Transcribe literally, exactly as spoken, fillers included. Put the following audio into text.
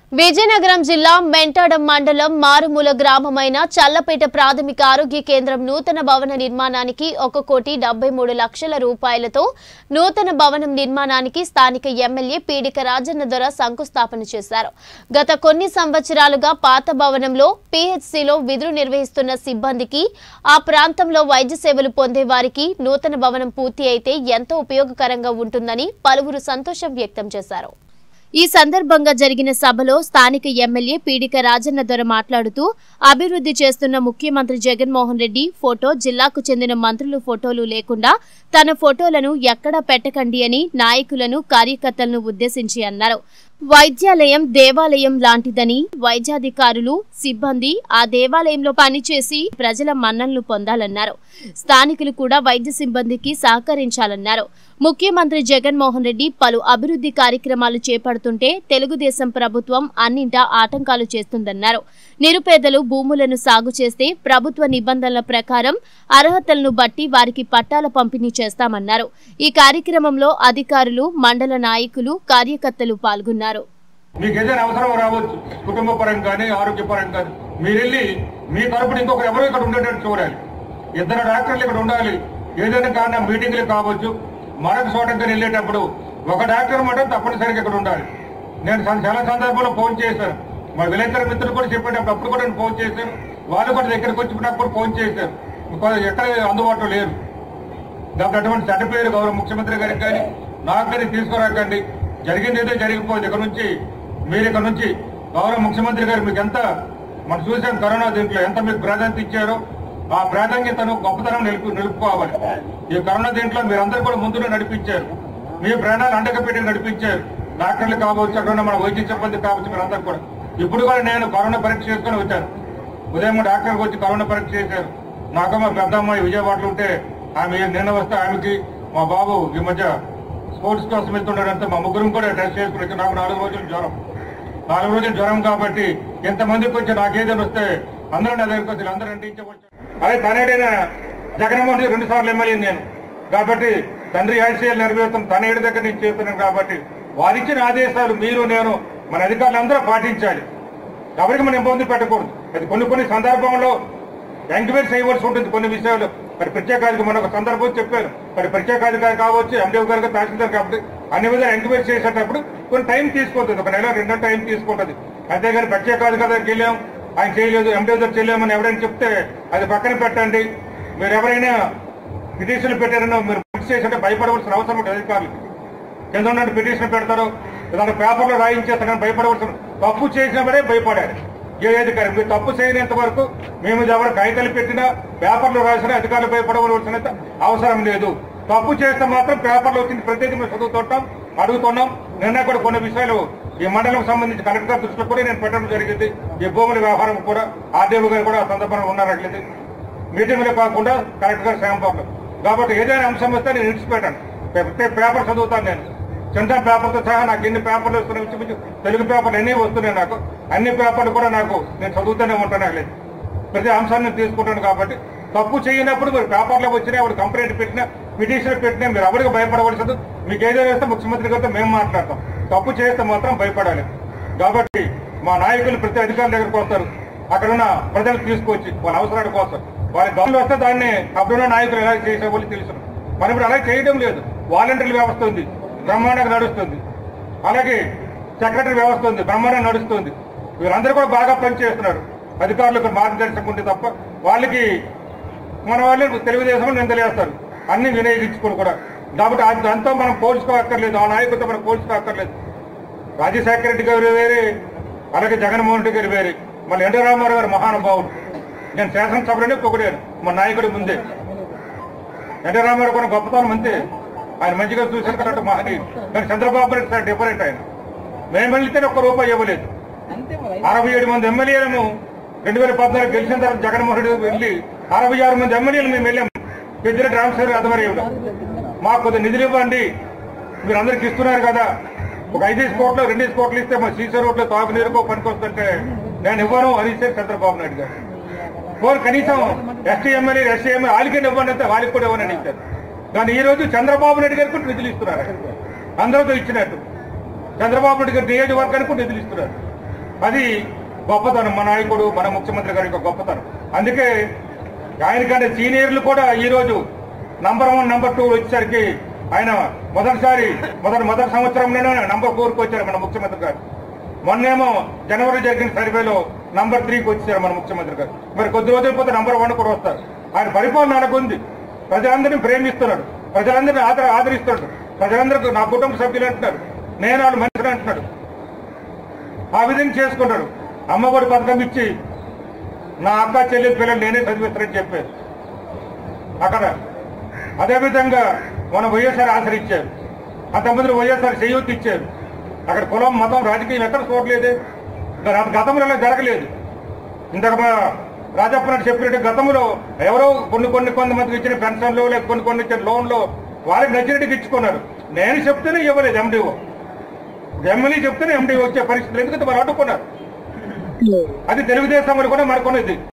విజయనగరం జిల్లా మెంటాడం మండలం మారుమూల గ్రామమైన చల్లపేట ప్రాథమిక ఆరోగ్య కేంద్రం నూతన భవన నిర్మాణానికి ఒక కోటి డెబ్బై మూడు లక్షల రూపాయలతో నూతన భవనం నిర్మాణానికి స్థానిక ఎమ్మెల్యే పీడిక రాజన్న దొర శంకుస్థాపన చేశారు. గత కొన్ని సంవత్సరాలుగా పాత భవనంలో పీహెచ్సీలో విధులు నిర్వహిస్తున్న సిబ్బందికి, ఆ ప్రాంతంలో వైద్య సేవలు పొందే వారికి నూతన భవనం పూర్తి అయితే ఎంతో ఉపయోగకరంగా ఉంటుందని పలువురు సంతోషం వ్యక్తం చేశారు. ఈ సందర్భంగా జరిగిన సభలో స్థానిక ఎమ్మెల్యే పీడిక రాజన్న దొర మాట్లాడుతూ, అభివృద్ధి చేస్తున్న ముఖ్యమంత్రి జగన్మోహన్ రెడ్డి ఫోటో, జిల్లాకు చెందిన మంత్రుల ఫోటోలు లేకుండా తన ఫోటోలను ఎక్కడా పెట్టకండి అని నాయకులను, కార్యకర్తలను ఉద్దేశించి అన్నారు. వైద్యాలయం దేవాలయం లాంటిదని, వైద్యాధికారులు, సిబ్బంది ఆ దేవాలయంలో పనిచేసి ప్రజల మన్ననలు పొందాలన్నారు. స్థానికులు కూడా వైద్య సిబ్బందికి సహకరించాలన్నారు. ముఖ్యమంత్రి జగన్మోహన్ రెడ్డి పలు అభివృద్ధి కార్యక్రమాలు చేపడుతుంటే తెలుగుదేశం ప్రభుత్వం అన్నింటా ఆటంకాలు చేస్తుందన్నారు. నిరుపేదలు భూములను సాగు చేస్తే ప్రభుత్వ నిబంధనల ప్రకారం అర్హతలను బట్టి వారికి పట్టాల పంపిణీ చేస్తామన్నారు. ఈ కార్యక్రమంలో అధికారులు, మండల నాయకులు, కార్యకర్తలు పాల్గొన్నారు. మీకు ఏదైనా అవసరం రావచ్చు, కుటుంబ పరంగా కానీ ఆరోగ్య పరంగా కానీ, మీరు వెళ్ళి మీ తరపున ఇంకొకరు ఎవరో ఇక్కడ ఉండేటట్టు చూడాలి. ఇద్దరు డాక్టర్లు ఇక్కడ ఉండాలి. ఏదైనా కారణం మీటింగ్లు కావచ్చు, మరొక చోటకి వెళ్ళేటప్పుడు ఒక డాక్టర్ మాట తప్పనిసరిగా ఇక్కడ ఉండాలి. నేను చాలా సందర్భంలో ఫోన్ చేశాను, మా విలేకరు మిత్రులు కూడా చెప్పేటప్పుడు అప్పుడు కూడా నేను ఫోన్ చేశాను. వాళ్ళు కూడా దగ్గరికి వచ్చినప్పుడు ఫోన్ చేశారు, ఎక్కడ అందుబాటులో లేరు. దానికి అటువంటి సర్టిఫికేట్ గౌరవ ముఖ్యమంత్రి గారికి కానీ నాకు కానీ తీసుకురాకండి. జరిగింది ఏదో జరిగిపోయింది. ఇక్కడ నుంచి మీరు ఇక్కడ నుంచి గౌరవ ముఖ్యమంత్రి గారు మీకు ఎంత మనం చూసాం కరోనా దీంట్లో ఎంత మీకు ప్రాధాన్యత ఇచ్చారో ఆ ప్రాధాన్యతను గొప్పతనం నిలుపు నిలుపుకోవాలి. ఈ కరోనా దీంట్లో మీరందరూ కూడా ముందులో నడిపించారు. మీ ప్రాణాలు అండగా పెట్టి నడిపించారు. డాక్టర్లు కావచ్చు, అక్కడ ఉన్న మన వైద్య సిబ్బంది కావచ్చు, మీరందరూ కూడా. ఇప్పుడు కూడా నేను కరోనా పరీక్ష చేసుకుని వచ్చాను. ఉదయం డాక్టర్కి వచ్చి కరోనా పరీక్ష చేశారు. నాకు మా పెద్ద అమ్మాయి విజయవాడలో ఉంటే ఆమె నిన్న వస్తే ఆమెకి, మా బాబు ఈ మధ్య స్పోర్ట్స్ కోసం వెళ్తుండడంతో మా ముగ్గురం కూడా టెస్ట్ చేసుకుని నాకు నాలుగు రోజులు జ్వరం నాలుగు రోజులు జ్వరం కాబట్టి ఎంతమందికి వచ్చి నాకేదైనా వస్తే అందరూ నా దగ్గరికి వచ్చి అందరూ అంటించవచ్చు. అదే తనేడైనా జగన్మోహన్ రెడ్డి రెండు సార్లు ఎమ్మెల్యే నేను కాబట్టి తండ్రి ఆశయాలు నెరవేరుతాం తన ఏడు దగ్గర నుంచి చేస్తున్నాను కాబట్టి వారిచ్చిన ఆదేశాలు మీరు నేను మన అధికారులు అందరూ పాటించాలి. కాబట్టి మనం ఇబ్బంది పెట్టకూడదు. అది కొన్ని కొన్ని సందర్భంలో ఎంక్వైరీ చేయవలసి ఉంటుంది. కొన్ని విషయాలు మరి ప్రత్యేకాధికారి మన ఒక సందర్భం చెప్పారు. మరి ప్రత్యేకాధికారి కావచ్చు, ఎండిఓ గారు, తహసీల్దార్ కాబట్టి అన్ని విధాలు ఎంక్వైరీ చేసేటప్పుడు కొన్ని టైం తీసుకుంటుంది. ఒక నెల రెండో టైం తీసుకుంటుంది. అంతేగాని ప్రత్యేకాధికారి దగ్గరికి వెళ్ళాం, ఆయన చేయలేదు, ఎండిఓ దగ్గర చేయలేమని ఎవరైనా చెప్తే అది పక్కన పెట్టండి. మీరు ఎవరైనా పిటిషన్లు పెట్టారనో మీరు ఫిక్స్ చేసి భయపడవలసిన అవసరం ఉంటుంది. అధికారులు కింద ఉన్నట్టు పిటిషన్ పెడతారు, దాని పేపర్లో రాయించేస్తారని భయపడవలసిన, తప్పు చేసినప్పుడే భయపడాలి. ఏ అధికారి మీరు తప్పు చేయనంత వరకు మేము ఎవరు కాగితాలు పెట్టినా పేపర్లు రాసినా అధికారులు భయపడవలసిన అవసరం లేదు. తప్పు చేస్తే మాత్రం పేపర్లో వచ్చింది ప్రతిదీ మేము చదువుతుంటాం, అడుగుతున్నాం. నిన్న కూడా కొన్ని విషయాలు ఈ మండలం సంబంధించి కలెక్టర్ దృష్టిలో కూడా నేను పెట్టడం జరిగింది. ఈ భూముల వ్యవహారం కూడా ఆర్డీఓ గారు కూడా ఆ సందర్భంగా ఉన్నారట్లేదు. మీటింగ్లు కాకుండా కలెక్టర్ గారు శ్యామబాబు కాబట్టి ఏదైనా అంశం వస్తే నేను విడిచిపెట్టాను. పేపర్ చదువుతాను. నేను చిన్న పేపర్తో సహా నాకు ఎన్ని పేపర్లు వస్తున్నాయి, తెలుగు పేపర్లు ఎన్ని వస్తున్నాయి. నాకు అన్ని పేపర్లు కూడా నాకు నేను చదువుతూనే ఉంటాను. లేదు ప్రతి అంశాన్ని తీసుకుంటాను. కాబట్టి తప్పు చేయనప్పుడు మీరు పేపర్లో వచ్చినా ఎవరు కంప్లైంట్ పెట్టినా పిటిషన్ పెట్టినా మీరు ఎవరికి భయపడవలసింది. మీకు ఏదైనా వేస్తే ముఖ్యమంత్రి గారితో మేము మాట్లాడతాం. తప్పు చేస్తే మాత్రం భయపడాలి. కాబట్టి మా నాయకులు ప్రతి అధికారుల దగ్గరకు వస్తారు. అక్కడున్న ప్రజలు తీసుకొచ్చి వాళ్ళ అవసరాల కోసం వాళ్ళ గవర్నమెంట్ వస్తే దాన్ని అప్పుడున్న నాయకులు ఎలా చేసే వాళ్ళు తెలుసు. మనం ఇప్పుడు అలా చేయడం లేదు. వాలంటీర్ల వ్యవస్థ ఉంది, బ్రహ్మాండంగా నడుస్తుంది. అలాగే సెక్రటరీ వ్యవస్థ ఉంది, బ్రహ్మాండంగా నడుస్తుంది. వీళ్ళందరూ కూడా బాగా పనిచేస్తున్నారు. అధికారులకు మార్గదర్శకం ఉంటే తప్ప వాళ్ళకి మన వాళ్ళు తెలుగుదేశంలో నిందలేస్తారు అన్ని వినియోగించుకుని కూడా. కాబట్టి దాంతో మనం పోల్చుకోక్కర్లేదు, ఆ నాయకులతో మనం పోల్చుకోక్కర్లేదు. రాజశేఖర రెడ్డి గారు వేరే, అలాగే జగన్మోహన్ రెడ్డి గారు వేరే, మళ్ళీ ఎన్టీ రామారావు గారు మహానుభావుడు. నేను శాసనసభలోనే పొగిడాను మా నాయకుడి ముందే. ఎన్టీ రామారావు కూడా గొప్పతనం అంతే, ఆయన మంచిగా చూసిన కాబట్టి మహనీయుడు. కానీ చంద్రబాబు నాయుడు సార్ డిఫరెంట్. ఆయన మేము వెళ్తే ఒక్క రూపాయి ఇవ్వలేదు. అరవై ఏడు మంది ఎమ్మెల్యేలను రెండు వేల పద్నాలుగు గెలిచిన తర్వాత జగన్మోహన్ రెడ్డి వెళ్ళి అరవై ఆరు మంది ఎమ్మెల్యేలు మేము వెళ్ళాము. పెద్దిరెడ్డి రామచంద్ర ఆధ్వర్యంలో మాకు కొద్దిగా నిధులు ఇవ్వండి, మీరు అందరికి ఇస్తున్నారు కదా, ఒక ఐదేసి కోట్లు రెండేసి కోట్లు ఇస్తే మా సీసీ రోడ్లో తాగునీరుకో పనికొస్తుంటే నేను ఇవ్వను అని ఇస్తే చంద్రబాబు నాయుడు గారు. కోరు కనీసం ఎస్టీ ఎమ్మెల్యే ఎస్టీ ఎమ్మెల్యే వాళ్ళకి ఇవ్వండి అంటే వాళ్ళకి కూడా ఇవ్వనని ఇచ్చారు. కానీ ఈ రోజు చంద్రబాబు నాయుడు గారికి కూడా నిధులు ఇస్తున్నారు. అందరితో ఇచ్చినట్టు చంద్రబాబు నాయుడు గారు నియోజకవర్గానికి కూడా నిధులు ఇస్తున్నారు. అది గొప్పతనం, మా నాయకుడు మన ముఖ్యమంత్రి గారి యొక్క గొప్పతనం. అందుకే ఆయనకంటే సీనియర్లు కూడా ఈరోజు నంబర్ వన్ నంబర్ టూ వచ్చేసరికి ఆయన మొదటిసారి మొదటి మొదటి సంవత్సరంలోనే నంబర్ ఫోర్కి వచ్చారు మన ముఖ్యమంత్రి గారు. మొన్నేమో జనవరి జరిగిన సర్వేలో నంబర్ త్రీకి వచ్చారు మన ముఖ్యమంత్రి గారు. మరి కొద్ది రోజులు పోతే నంబర్ వన్ కూడా వస్తారు. ఆయన పరిపాలన అలాగుంది. ప్రజలందరినీ ప్రేమిస్తున్నాడు, ప్రజలందరినీ ఆదర ఆదరిస్తున్నాడు, ప్రజలందరికీ నా కుటుంబ సభ్యులు అంటున్నారు, నేను వాళ్ళు మనుషులు అంటున్నాడు. ఆ విధంగా చేసుకుంటాడు. అమ్మఒడి పథకం ఇచ్చి నా అక్క చెల్లెలు పిల్లలు నేనే చదివిస్తానని చెప్పారు అక్కడ. అదేవిధంగా మన వైఎస్ఆర్ ఆసరి ఇచ్చారు, అంతమంది వైఎస్ఆర్ చేయూతి ఇచ్చారు. అక్కడ కులం మతం రాజకీయం ఎక్కడ చూడలేదు. గతంలో జరగలేదు. ఇంతకు రాజప్పనాడు చెప్పినట్టు గతంలో ఎవరో కొన్ని కొన్ని కొంతమందికి ఇచ్చిన పెన్షన్లు లేక కొన్ని కొన్ని ఇచ్చిన లోన్లు వాళ్ళకి నచ్చినట్టుగా ఇచ్చుకున్నారు. నేను చెప్తేనే ఇవ్వలేదు ఎండిఓ, ఎమ్మెల్యే చెప్తేనే ఎండిఓ వచ్చే పరిస్థితులు ఎందుకంటే వాళ్ళు అడ్డుకున్నారు. అది తెలుగుదేశం కూడా మనకున్నది.